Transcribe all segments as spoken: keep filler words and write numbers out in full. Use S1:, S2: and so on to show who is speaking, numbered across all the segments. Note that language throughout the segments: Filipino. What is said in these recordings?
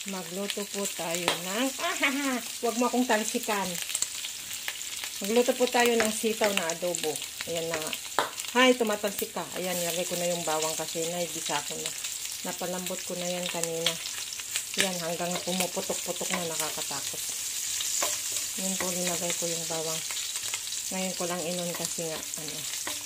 S1: magluto po tayo ng, ah, wag mo akong talsikan. Magluto po tayo ng sitaw na adobo. Ayan na nga. Hay, tumatalsik ka. Ayan, nilagay ko na yung bawang kasi naigisa ko na. Napalambot ko na yan kanina. Yan, hanggang pumuputok-putok na, nakakatakot. Yan po, linagay ko yung bawang. Ngayon ko lang inon kasi nga, ano,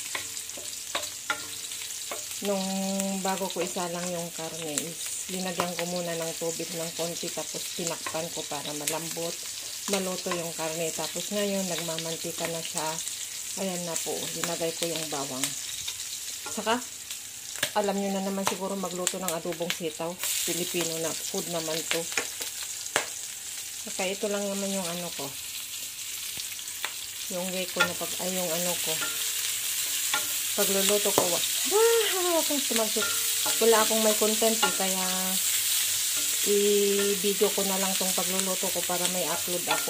S1: nung bago ko isa lang yung karne is linagyan ko muna ng tubig ng konti tapos tinakpan ko para malambot, maluto yung karne. Tapos ngayon, nagmamantika na siya. Ayan na po, linagay ko yung bawang. Saka, alam nyo na naman siguro magluto ng adobong sitaw. Pilipino na food naman to. Saka ito lang naman yung ano ko. Yung way ko na pag, ay yung ano ko. Pagluluto ko, ah, akong tumansik. Wala akong may content eh, kaya i-video ko na lang tong pagluluto ko para may upload ako.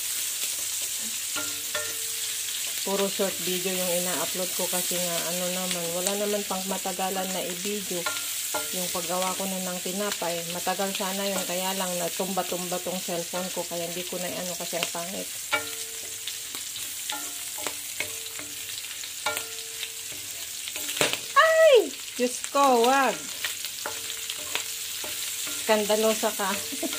S1: Puro short video yung ina-upload ko kasi nga ano naman, wala naman pang matagalan na i-video. Yung paggawa ko na ng tinapay, matagal sana yun, kaya lang natumba-tumba tong cellphone ko, kaya hindi ko na ano kasi ang pangit. Ay! Diyos ko, wag! Skandalosa ka.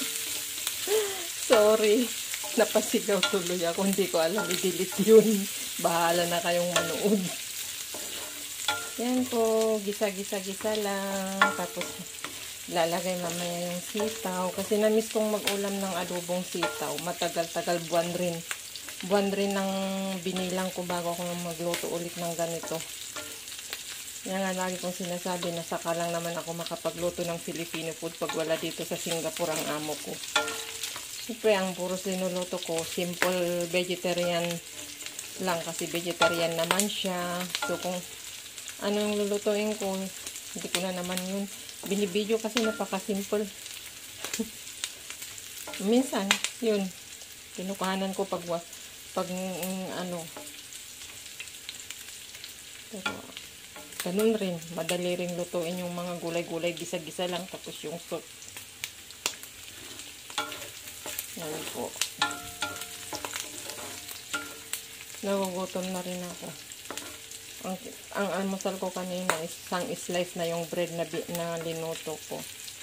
S1: Sorry. Napasigaw tuloy ako. Hindi ko alam i-delete yun. Bahala na kayong manood. Yan po. Gisa-gisa-gisa lang. Tapos, lalagay mamaya yung sitaw. Kasi na-miss kong mag-ulam ng adobong sitaw. Matagal-tagal buwan rin. Buwan rin ng binilang ko bago ako magluto ulit ng ganito. Yan nga lagi kong sinasabi na saka lang naman ako makapagluto ng Filipino food pag wala dito sa Singapore ang amo ko. Siyempre, ang puro sinuluto ko, simple vegetarian lang kasi vegetarian naman siya. So, kung ano yung lulutuin ko, hindi ko na naman yun. Binibidyo kasi napaka-simple. Minsan, yun. Kinukuhanan ko pag, pag mm, ano. Pero, ganun rin. Madali rin lutuin yung mga gulay-gulay. Gisa-gisa lang. Tapos yung salt. Yan po. Nagugutom na rin ako. Ang, ang almusal ko kanina is isang slice na yung bread na, na linuto ko.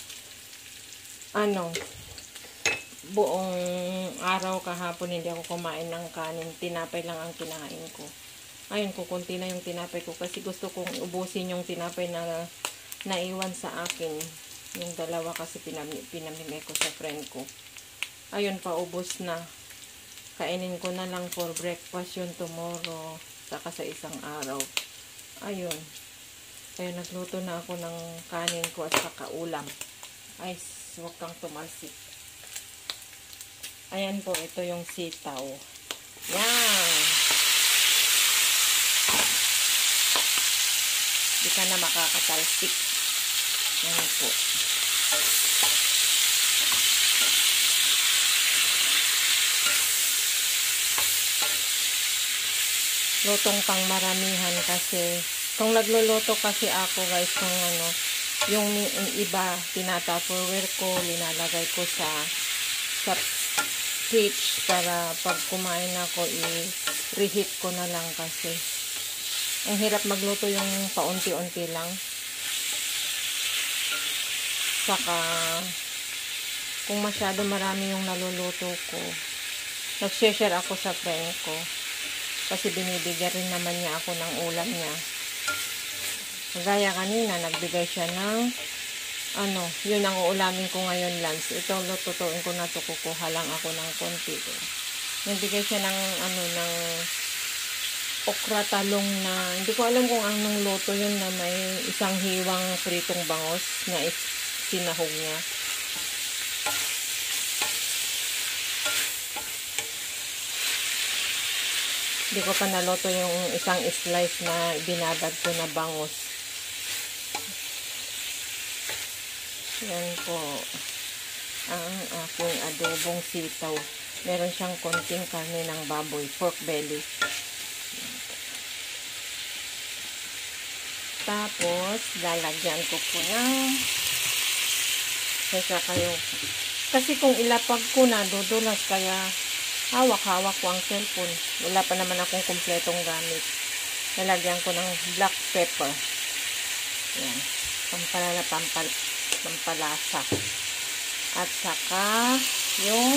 S1: Ano, buong araw kahapon hindi ako kumain ng kanin. Tinapay lang ang kinain ko. Ayun, kukunti na yung tinapay ko kasi gusto kong ubusin yung tinapay na naiwan sa akin. Yung dalawa kasi pinami, pinamimay ko sa friend ko. Ayun, paubos na. Kainin ko na lang for breakfast yun tomorrow. Saka sa isang araw. Ayun. Kaya nagluto na ako ng kanin ko at saka ulam. Ay, huwag kang tumalsik. Ayan po, ito yung sitaw. Yan. Di ka na makakatalsik. Yan po. Lutong pang maramihan kasi kung nagluluto kasi ako guys kung ano yung, yung iba tinatupperware ko, linalagay ko sa sa fridge para pag kumain ako i-reheat ko na lang kasi ang hirap magluto yung paunti-unti lang. Saka kung masyado marami yung naluluto ko, nag-share ako sa friend ko. Kasi binibigyan rin naman niya ako ng ulam niya. Gaya kanina, nagbigay siya ng ano, yun ang uulamin ko ngayon lunch. Ito, lututuin ko na ito, kukuha lang ako ng konti. Nagbigay siya ng ano, ng okra talong na, hindi ko alam kung anong luto yun na may isang hiwang pritong bangos na sinahog niya. Hindi ko pa naluto yung isang slice na binabad ko na bangus. Yan po. Ang aking adobong sitaw. Meron siyang konting karne ng baboy. Pork belly. Tapos, lalagyan ko po ng saka kayo Kasi kung ilapag ko na, dudulas, kaya hawak-hawak ko ang cellphone. Wala pa naman akong kumpletong gamit. Nalagyan ko ng black pepper. Yan. Pampalala, pampal, pampalasa. At saka, yung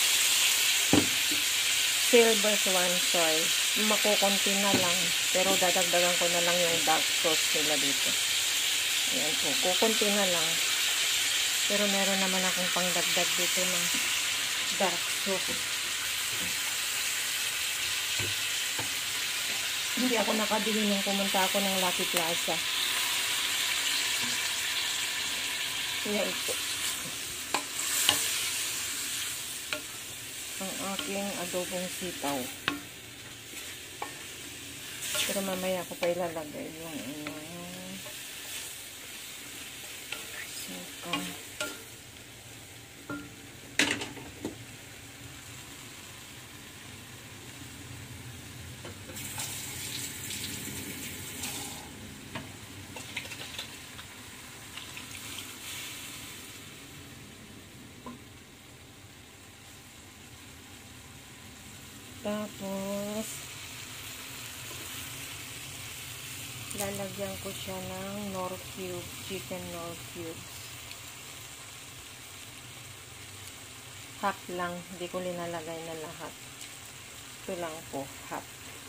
S1: silver swan soy. Makukunti na lang. Pero dadagdagan ko na lang yung dark sauce nila dito. Ayan po. Kukunti na lang. Pero meron naman akong pangdagdag dito ng dark sauce. Hindi ako nakabili nung pumunta ako ng Lucky Plaza. Ayan po. Ang aking adobong sitaw. Pero mamaya ko pa ilalagay yung ano, suka. Tapos, lalagyan ko siya ng Knorr cube, chicken Knorr cubes. Half lang, hindi ko linalagay na lahat. Ito lang po, half.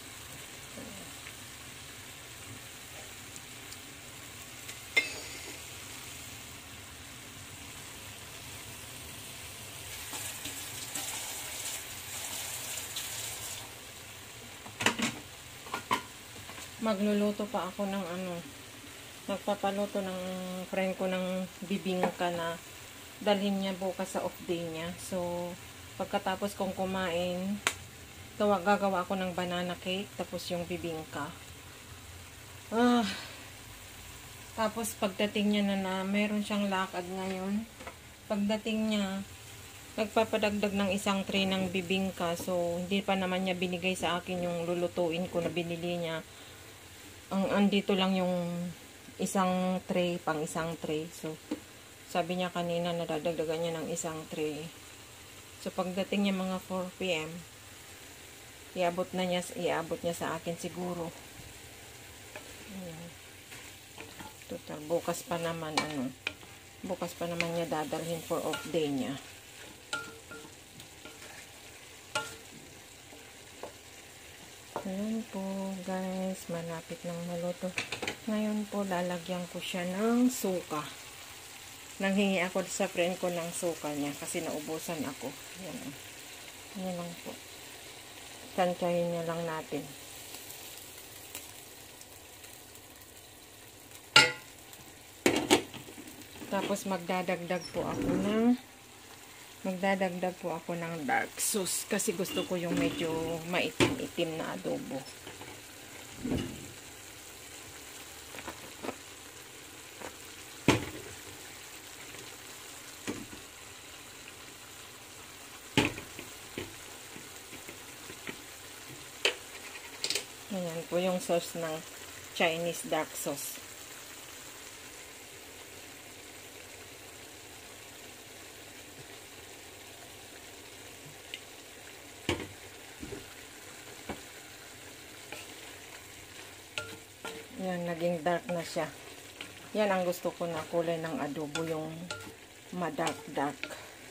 S1: Magluluto pa ako ng ano, nagpapaluto ng friend ko ng bibingka na dalhin niya bukas sa off day niya. So, pagkatapos kong kumain, gawa, gagawa ako ng banana cake, tapos yung bibingka. Ah, tapos pagdating niya na na, meron siyang lakad ngayon. Pagdating niya, nagpapadagdag ng isang tray ng bibingka. So, hindi pa naman niya binigay sa akin yung lulutuin ko na binili niya. Ang andito lang yung isang tray, pang isang tray. So, sabi niya kanina na dadagdagan niya ng isang tray. So, pagdating niya mga four p m, iabot na niya, iabot niya sa akin siguro. Ayan. Total, bukas pa naman, ano, bukas pa naman niya dadalhin for off day niya. Ayan po guys, malapit nang maluto. Ngayon po lalagyan ko siya ng suka. Nanghingi ako sa friend ko ng suka niya kasi naubusan ako. Ayan, ayan lang po. Tansyahin niya lang natin. Tapos magdadagdag po ako ng magdadagdag po ako ng dark sauce kasi gusto ko yung medyo maitim-itim na adobo. Ayan po yung sauce ng Chinese dark sauce. Yan, naging dark na siya. Yan ang gusto ko na kulay ng adobo, yung madark-dark.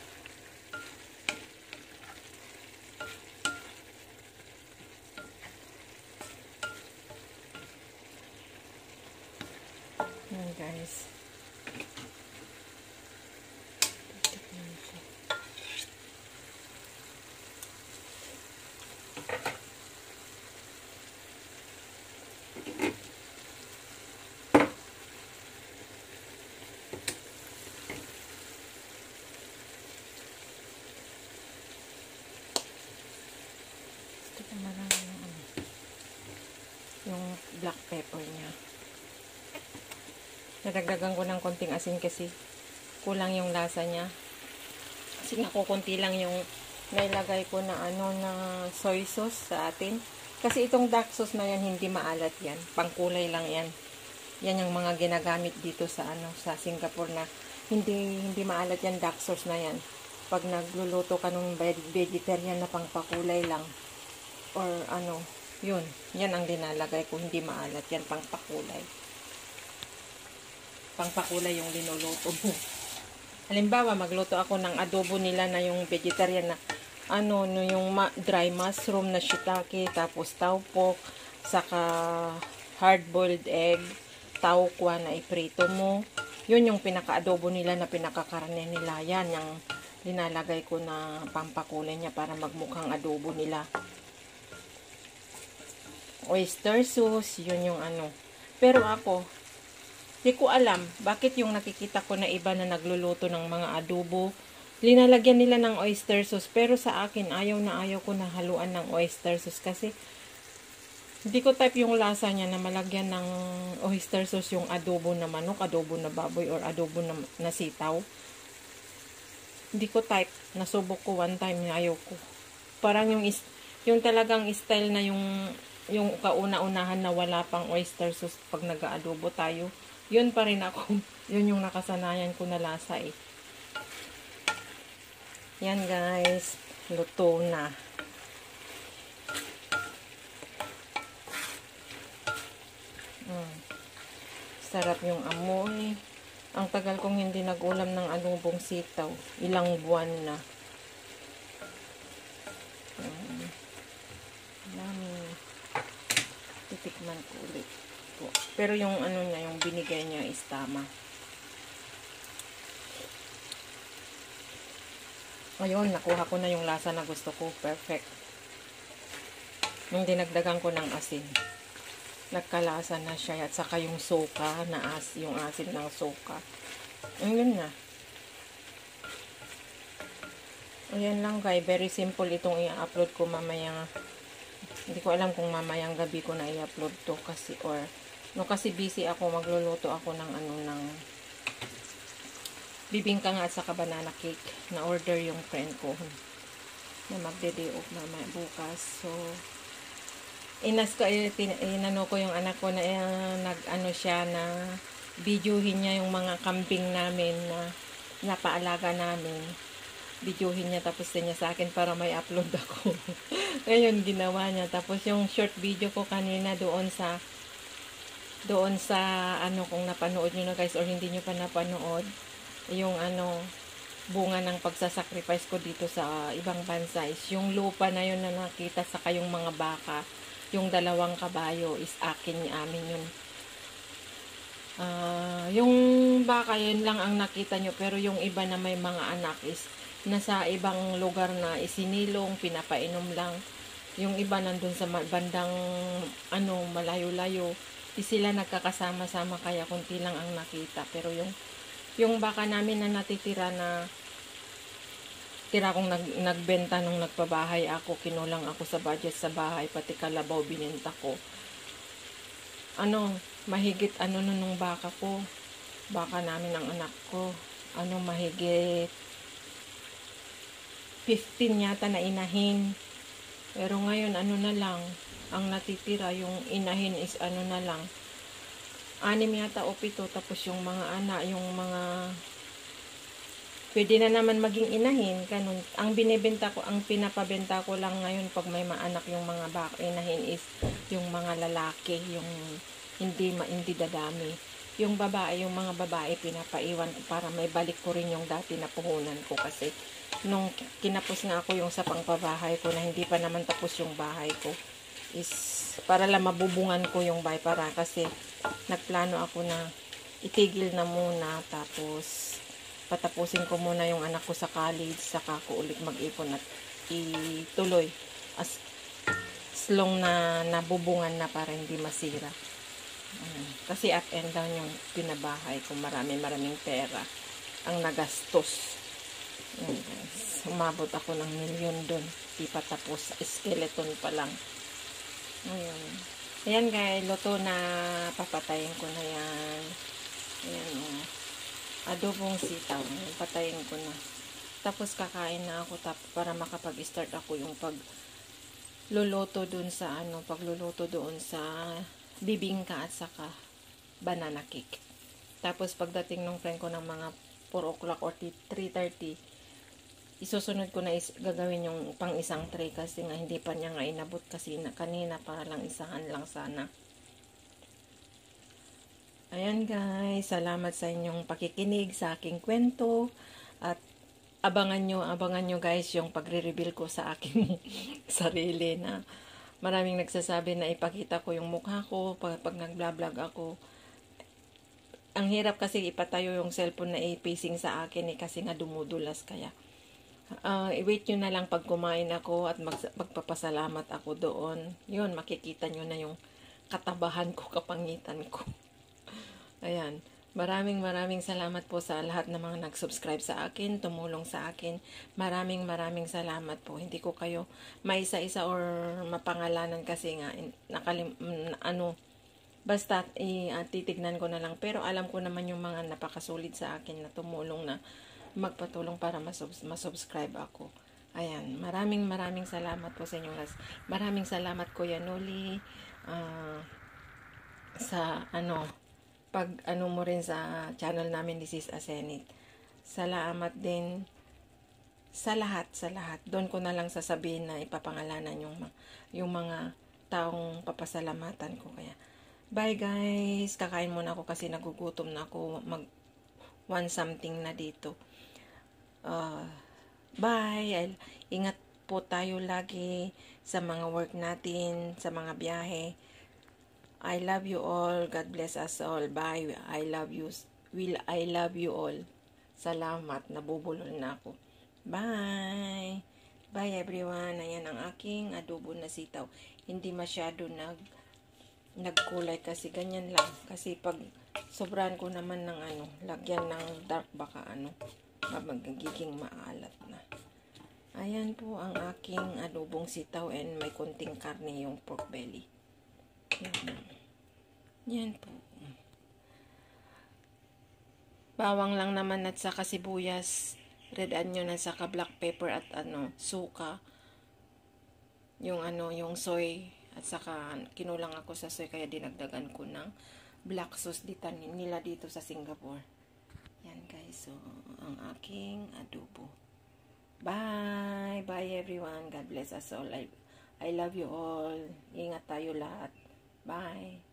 S1: Yan guys. Yung black pepper niya. Nadagdagan ko ng konting asin kasi kulang yung lasa niya. Kasi nakukunti lang yung nailagay ko na ano na soy sauce sa atin. Kasi itong dark sauce na yan hindi maalat yan. Pangkulay lang yan. Yan yung mga ginagamit dito sa ano sa Singapore na hindi hindi maalat yan dark sauce na yan. pag nagluluto ka ng vegetarian na pangpakulay lang, or ano, yun, yan ang dinalagay ko, hindi maalat, yan pangpakulay. Pangpakulay yung linuluto mo. Halimbawa, magluto ako ng adobo nila na yung vegetarian na, ano, no, yung ma dry mushroom na shiitake, tapos taupo, saka hard-boiled egg, taukwa na iprito mo. Yun yung pinaka-adobo nila na pinakakarne nila. Yan, yung linalagay ko na pampakulay niya para magmukhang adobo nila. Oyster sauce, yun yung ano. Pero ako, di ko alam bakit yung nakikita ko na iba na nagluluto ng mga adobo, linalagyan nila ng oyster sauce. Pero sa akin, ayaw na ayaw ko na haluan ng oyster sauce kasi hindi ko type yung lasa niya na malagyan ng oyster sauce yung adobo na manok, adobo na baboy, or adobo na, na sitaw. Hindi ko type. Nasubok ko one time, ayaw ko. Parang yung, is, yung talagang style na yung, yung kauna-unahan na wala pang oyster sauce pag nag-aadobo tayo. Yun pa rin ako. Yun yung nakasanayan ko na lasa eh. Yan guys. Luto na. Mm. Sarap yung amoy. Ang tagal kong hindi nag-ulam ng adobong sitaw. Ilang buwan na. Mm. Dami. Titikman ko ulit. Pero yung ano niya, yung binigay niya is tama. Ayun, nakuha ko na yung lasa na gusto ko. Perfect. Nung dinagdagan ko ng asin, nagkalasa na siya. At saka yung soka, na as, yung asin ng soka. Ayun na. Ayan lang guys. Very simple itong i-upload ko mamaya. Hindi ko alam kung mamayang gabi ko na i-upload to kasi or no, kasi busy ako, magluluto ako ng ano, ng bibingka nga at saka banana cake na order yung friend ko na magde-day off mamaya bukas. So inas ko, inano ko yung anak ko na eh, nag-ano siya na videohin niya yung mga kambing namin na napaalaga namin. Videohin niya tapos din niya sa akin para may upload ako. Ngayon ginawa niya. Tapos yung short video ko kanina doon sa doon sa ano, kung napanood nyo na guys or hindi nyo pa napanood, yung ano, bunga ng pagsasacrifice ko dito sa ibang bansa is yung lupa na yun na nakita, saka yung mga baka, yung dalawang kabayo is akin, ni amin yun. Uh, yung baka yun lang ang nakita nyo, pero yung iba na may mga anak is nasa ibang lugar na isinilong, pinapainom lang. Yung iba nandun sa bandang ano, malayo-layo. Di sila nagkakasama-sama kaya kunti lang ang nakita. Pero yung yung baka namin na natitira na tira kong nag, nagbenta nung nagpabahay ako, kinulang ako sa budget sa bahay, pati kalabaw binenta ko. Ano, mahigit ano nun nung baka ko. Baka namin ang anak ko. Ano, mahigit fifteen yata na inahin. Pero ngayon ano na lang ang natitira, yung inahin is ano na lang, anim yata o pito, tapos yung mga anak, yung mga pwede na naman maging inahin, ganun. Ang binibenta ko, ang pinapabenta ko lang ngayon pag may maanak yung mga baka, inahin is yung mga lalaki, yung hindi ma, hindi dadami. Yung babae, yung mga babae pinapaiwan ko para may balik ko rin yung dati na puhunan ko kasi nung kinapos nga ako yung sa pangpabahay ko na hindi pa naman tapos yung bahay ko is para lang mabubungan ko yung bahay, para kasi nagplano ako na itigil na muna tapos patapusin ko muna yung anak ko sa college, saka ko ulit mag-ipon at ituloy as, as long na nabubungan na para hindi masira. Um, kasi up and down yung pinabahay ko, marami maraming pera ang nagastos. Yan guys, umabot ako ng milyon doon, di pa tapos, skeleton pa lang. Ayun. Ayan guys, luto na, papatayin ko na yan. Ayan o, oh. Adobong sitaw, patayin ko na. Tapos kakain na ako tap para makapag-start ako yung pag luluto doon sa ano, pagluluto doon sa bibingka at saka banana cake. Tapos pagdating ng friend ko ng mga four o'clock or three thirty, isusunod ko na is, gagawin yung pang isang tray kasi nga hindi pa niya nga inabot kasi na, kanina para lang isahan lang sana. Ayan guys, salamat sa inyong pakikinig sa aking kwento at abangan nyo, abangan nyo guys yung pagre-reveal ko sa aking sarili na maraming nagsasabi na ipakita ko yung mukha ko pag, pag nag-vlog ako. Ang hirap kasi ipatayo yung cellphone na i-facing sa akin eh kasi nga dumudulas kaya. Uh, i-wait nyo na lang pag kumain ako at mag, magpapasalamat ako doon. Yun, makikita nyo na yung katabahan ko, kapangitan ko. Ayan. Maraming maraming salamat po sa lahat ng mga nag-subscribe sa akin, tumulong sa akin. Maraming maraming salamat po. Hindi ko kayo maisa-isa or mapangalanan kasi nga, nakalim, ano, basta i, uh, titignan ko na lang. Pero alam ko naman yung mga napakasulit sa akin na tumulong na magpatulong para masubscribe ako. Ayan, maraming maraming salamat po sa inyong lahat. Maraming salamat Kuya Noli uh, sa ano, pag ano mo rin sa channel namin, This is Asenit. Salamat din sa lahat, sa lahat. Doon ko na lang sasabihin na ipapangalanan yung, yung mga taong papasalamatan ko. Kaya, bye guys! Kakain muna ako kasi nagugutom na ako. Mag one something na dito. Uh, bye! Ingat po tayo lagi sa mga work natin, sa mga biyahe. I love you all. God bless us all. Bye. I love you. Will I love you all. Salamat. Nabubulol na ako. Bye. Bye everyone. Ayan ang aking adobo na sitaw. Hindi masyado nag nagkulay kasi ganyan lang. Kasi pag sobrahan ko naman ng ano, lagyan ng dark baka ano, magiging maalat na. Ayan po ang aking adobong sitaw and may konting karne yung pork belly. Yan. Yan po. Bawang lang naman at saka sibuyas, red onion at saka black pepper at ano, suka. Yung ano, yung soy at saka kinulang ako sa soy kaya dinagdagan ko ng black sauce dito nila dito sa Singapore. Yan guys, so ang aking adobo. Bye! Bye everyone. God bless us all. I, I love you all. Ingat tayo lahat. Bye!